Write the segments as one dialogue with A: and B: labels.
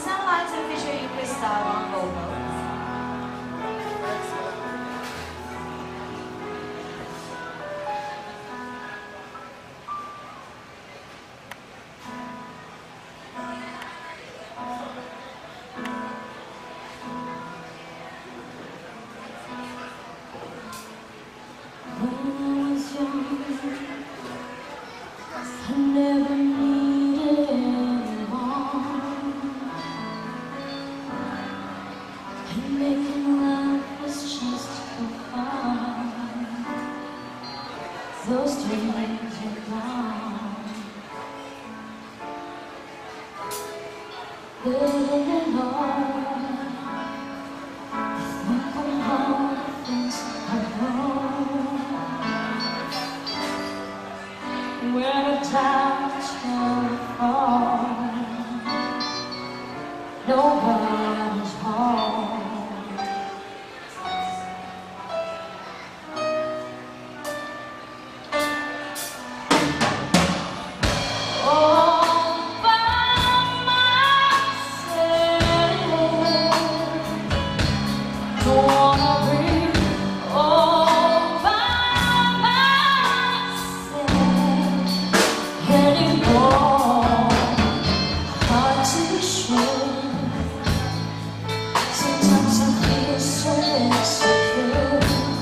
A: sound like to feature you Crystal on vocals.
B: I never needed anyone, and making love was just for fun. Those dreams are gone. Living alone, think of all the things I've known. When the time's gonna fall, nobody's home. All by myself, don't wanna be all by myself anymore. Hard to show. Sometimes I feel so insecure.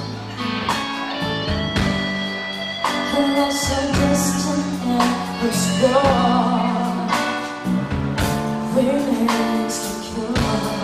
B: And I'm so distant and restored. We're insecure.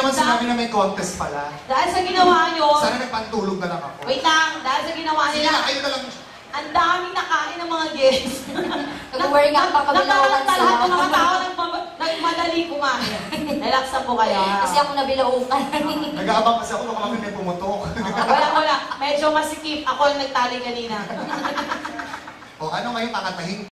C: naman sinabi na may contest pala.
A: Dahil sa ginawa nyo,
C: Sana nagpantulog na lang ako.
A: wait lang, dahil sa ginawa
C: Sige
A: nila,
C: na, kayo na lang.
A: ang daming nakain ng mga guests.
B: Nag-worry nga pa kami na
A: Lahat
B: sila.
A: ng mga tao nagmadali kumain. Relax na po kayo.
B: Kasi ako nabilaukan.
C: Nag-aabang kasi ako, baka mamaya may pumutok.
A: Wala. Medyo masikip. Ako ang nagtali kanina.
C: O ano ngayon kakatahin?